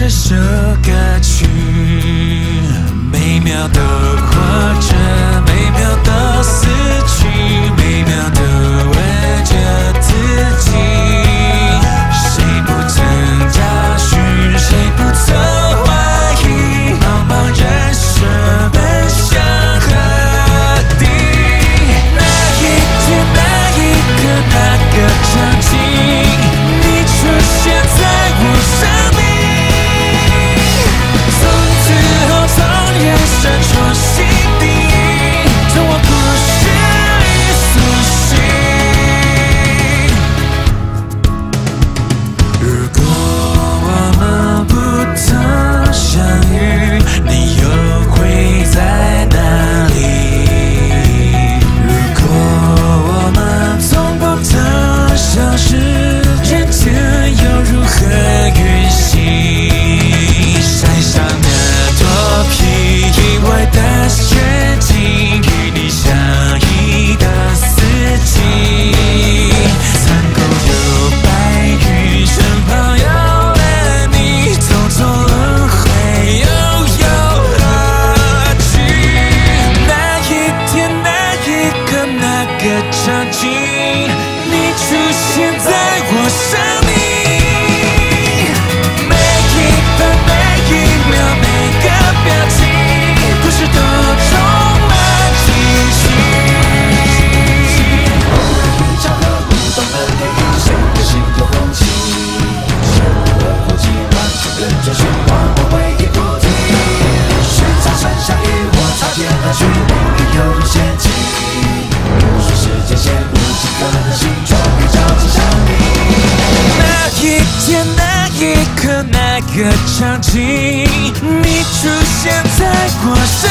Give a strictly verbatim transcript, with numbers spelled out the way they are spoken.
首歌曲，美妙的活着，美妙的死去，美妙的为着自己。谁不曾找寻，谁不曾怀疑，茫茫人生奔向何地？那一天，那一刻，那个场景，你出现在我生命。从此后，从人生重新定义，从我故事里苏醒。如果我们不曾相遇，你又会在哪里？如果我们从不曾消失，人间又如何运行？山上的脱皮，意外的陷阱，与你相依的四季。残酷有白云，身旁有了你，匆匆轮回又有何惧？那一天，那一刻，那个场景，你出现在我生命。每一分每一秒每个表情，故事都充满惊喜。 巧合不懂的电影，谁的心有风起？深入了呼吸，让整个人循环，我回忆不停。水草山下雨，我擦肩而去，另有人掀起。无数时间线，无尽可能性，终于交织上你。 那一天，那一刻，那个场景，你出现在我身